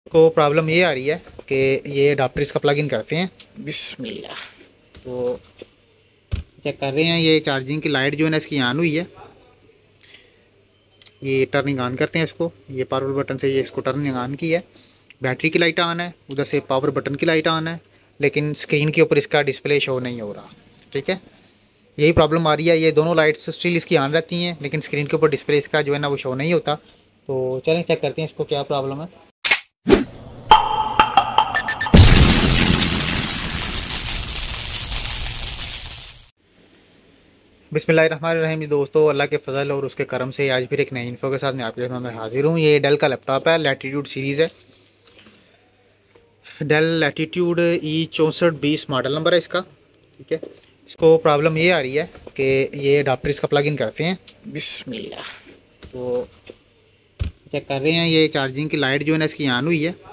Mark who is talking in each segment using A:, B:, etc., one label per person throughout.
A: को प्रॉब्लम ये आ रही है कि ये अडाप्टर इसका प्लग इन करते हैं। बिस्मिल्लाह। तो चेक कर रहे हैं, ये चार्जिंग की लाइट जो है ना इसकी ऑन हुई है। ये टर्निंग ऑन करते हैं इसको, ये पावर बटन से ये इसको टर्निंग ऑन की है। बैटरी की लाइट ऑन है, उधर से पावर बटन की लाइट ऑन है, लेकिन स्क्रीन के ऊपर इसका डिस्प्ले शो नहीं हो रहा। ठीक है, यही प्रॉब्लम आ रही है। ये दोनों लाइट्स स्टिल इसकी ऑन रहती हैं, लेकिन स्क्रीन के ऊपर डिस्प्ले इसका जो है ना वो शो नहीं होता। तो चलें चेक करते हैं इसको क्या प्रॉब्लम है। बिस्मिल्लाहिर्रहमानिर्रहीम जी दोस्तों, अल्लाह के फ़ज़ल और उसके करम से आज फिर एक नई इन्फो के साथ मैं आपके सामने हाजिर हूँ। ये डेल का लैपटॉप है, लैटीट्यूड सीरीज़ है। Dell latitude E6420 model number है इसका। ठीक है, इसको प्रॉब्लम ये आ रही है कि ये अडाप्टर इसका प्लग इन करते हैं। बिस्मिल्लाह। तो चेक कर रहे हैं, ये चार्जिंग की लाइट जो है ना इसकी ऑन हुई है।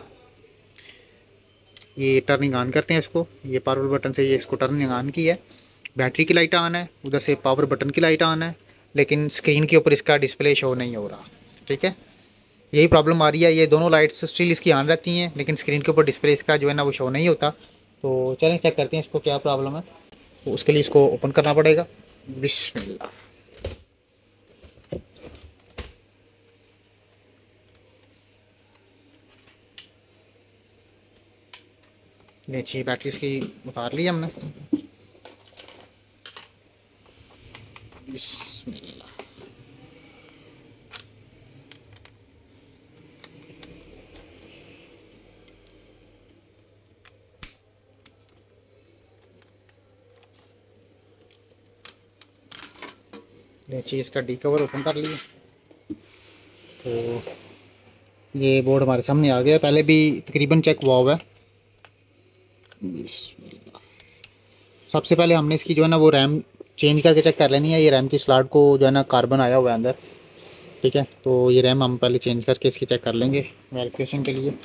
A: ये टर्निंग ऑन करते हैं इसको, ये पावर बटन से ये इसको टर्निंग ऑन की है। बैटरी की लाइट ऑन है, उधर से पावर बटन की लाइट ऑन है, लेकिन स्क्रीन के ऊपर इसका डिस्प्ले शो नहीं हो रहा। ठीक है, यही प्रॉब्लम आ रही है। ये दोनों लाइट्स स्टिल इसकी ऑन रहती हैं, लेकिन स्क्रीन के ऊपर डिस्प्ले इसका जो है ना वो शो नहीं होता। तो चलें चेक करते हैं इसको क्या प्रॉब्लम है। तो उसके लिए इसको ओपन करना पड़ेगा। बिस्मिल्लाह। नीचे बैटरी इसकी उतार ली हमने। बिस्मिल्लाह। नीचे इसका डी कवर ओपन कर लिया। तो ये बोर्ड हमारे सामने आ गया, पहले भी तकरीबन चेक हुआ हुआ है। बिस्मिल्लाह। सबसे पहले हमने इसकी जो है ना वो रैम चेंज करके चेक कर लेनी है। ये रैम की स्लॉट को जो है ना कार्बन आया हुआ है अंदर। ठीक है, तो ये रैम हम पहले चेंज करके इसकी चेक कर लेंगे वेरिफिकेशन के लिए।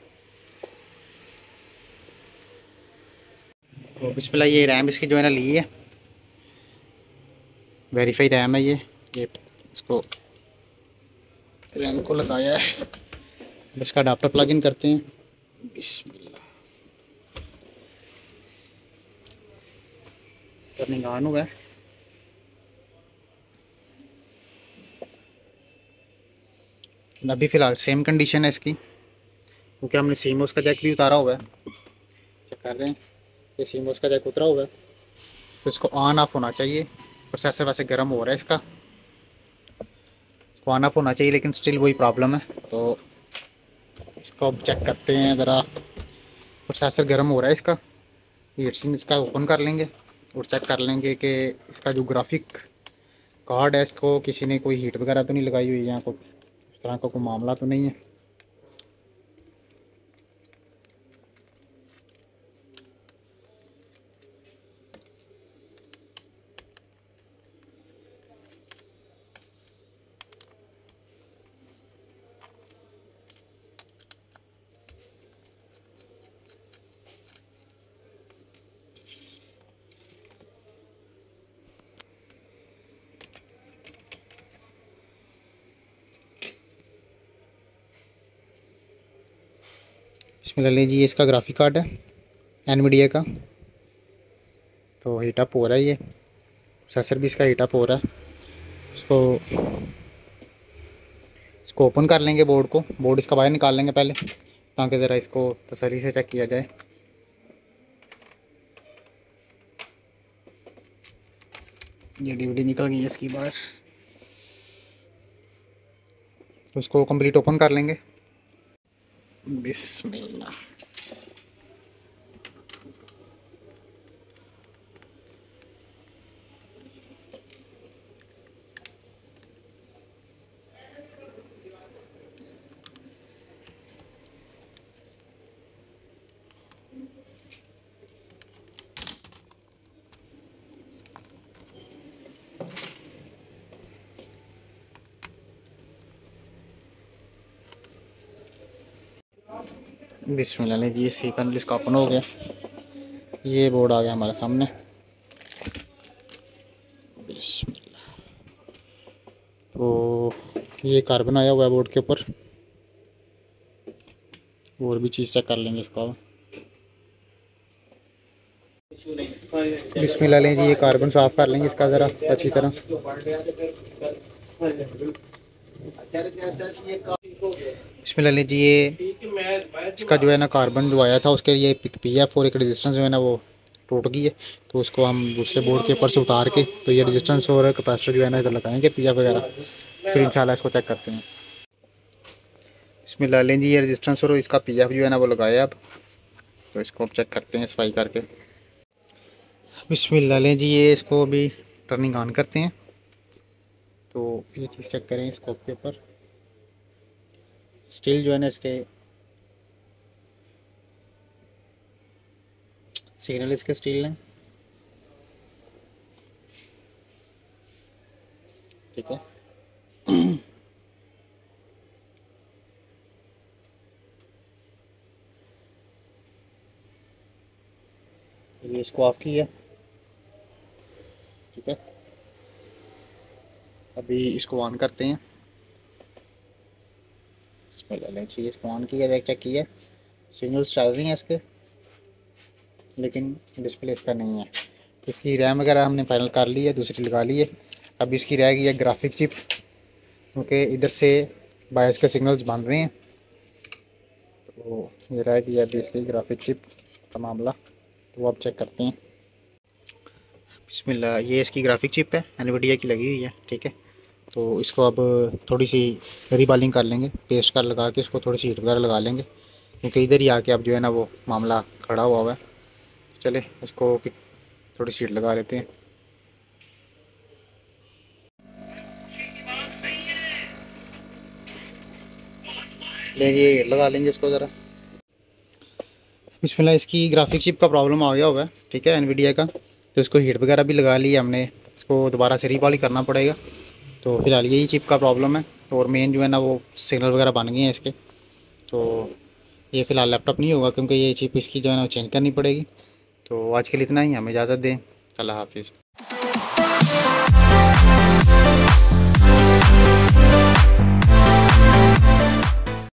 A: तो बिस्मिल्लाह, ये रैम इसकी जो है ना ली है, वेरीफाई रैम है ये इसको रैम को लगाया है। इसका अडाप्टर प्लग इन करते हैं। बिस्मिल्लाह। टर्निंग ऑन हुआ है। अभी फ़िलहाल सेम कंडीशन है इसकी, क्योंकि हमने सीमोस का जैक भी उतारा हुआ है। चेक कर रहे हैं, ये सीमोस का जैक उतरा हुआ है। तो इसको ऑन ऑफ होना चाहिए। प्रोसेसर वैसे गर्म हो रहा है इसका, इसको ऑन ऑफ होना चाहिए, लेकिन स्टिल वही प्रॉब्लम है। तो इसको अब चेक करते हैं ज़रा। प्रोसेसर गर्म हो रहा है इसका। हीट सिंक इसका ओपन कर लेंगे और चेक कर लेंगे कि इसका जो ग्राफिक कार्ड है इसको किसी ने कोई हीट वगैरह तो नहीं लगाई हुई है, यहाँ को इस तरह का कोई मामला तो नहीं है। इसमें ले लीजिए, इसका ग्राफिक कार्ड है एनवीडिया का। तो हीटअप हो रहा है, ये प्रोसेसर भी इसका हीटअप हो रहा है। इसको इसको ओपन कर लेंगे, बोर्ड इसका बाहर निकाल लेंगे पहले, ताकि ज़रा इसको तसल्ली से चेक किया जाए। ये डीवीडी निकल गई है इसकी बाहर। तो इसको कंप्लीट ओपन कर लेंगे। बिस्मिल्लाह। बिस्मिल्लाह ने जी, सी पैनल इसका ओपन हो गया। ये बोर्ड आ गया हमारे सामने। बिस्मिल्लाह। तो ये कार्बन आया हुआ है बोर्ड के ऊपर। और भी चीज़ चेक कर लेंगे इसका। बिस्मिल्लाह लें जी, ये कार्बन साफ़ कर लेंगे इसका ज़रा अच्छी तरह। बिस्मिल्लाह लें जी, ये इसका जो है ना कार्बन जो आया था उसके ये PF और एक रेजिस्टेंस जो है ना वो टूट गई है। तो उसको हम दूसरे बोर्ड के ऊपर से उतार के तो ये रेजिस्टेंस और कैपेसिटर जो है ना इधर लगाएंगे PF वगैरह, फिर इंशाल्लाह इसको चेक करते हैं। बिस्मिल्लाह लें जी, ये रेजिस्टेंस और इसका PF जो है ना वो लगाया अब, तो इसको अब चेक करते हैं सफाई करके। बिस्मिल्लाह लें जी, ये इसको अभी टर्निंग ऑन करते हैं। तो ये चीज़ चेक करें स्कोप के ऊपर, स्टील जो है ना इसके सिग्नल इसके स्टील हैं, ठीक है। ये इसको ऑफ किया, ठीक है। अभी इसको ऑन करते हैं। इसमें ले लें चाहिए, इसको ऑन किया, देख चेक किया, सिग्नल्स चल रही हैं इसके, लेकिन डिस्प्ले इसका नहीं है। इसकी रैम वगैरह हमने फाइनल कर ली है, दूसरी लगा ली है। अब इसकी रह गई है ग्राफिक चिप, क्योंकि इधर से बायस के सिग्नल्स बन रहे हैं। तो ये रह गई है अभी इसकी ग्राफिक चिप का मामला, तो अब चेक करते हैं। बिस्मिल्लाह, ये इसकी ग्राफिक चिप है, एनवीडिया की लगी हुई है, ठीक है। तो इसको अब थोड़ी सी रीबालिंग कर लेंगे, पेस्ट कर लगा के इसको थोड़ी सी हीट वगैरह लगा लेंगे, क्योंकि इधर ही आके अब जो है ना वो मामला खड़ा हुआ है। चले इसको थोड़ी सी हीट लगा लेते हैं। लेंगे हीट लगा लेंगे इसको ज़रा। बिस्मिल्लाह, इसकी ग्राफिक चिप का प्रॉब्लम आ गया होगा, ठीक है, एनवीडिया का। तो इसको हीट वगैरह भी लगा ली हमने, इसको दोबारा से रीबाली करना पड़ेगा। तो फिलहाल यही चिप का प्रॉब्लम है, और मेन जो है ना वो सिग्नल वगैरह बन गए हैं इसके। तो ये फ़िलहाल लैपटॉप नहीं होगा, क्योंकि ये चिप इसकी जो है ना चेंज करनी पड़ेगी। तो आज के लिए इतना ही, हमें इजाज़त दें, अल्लाह हाफिज़।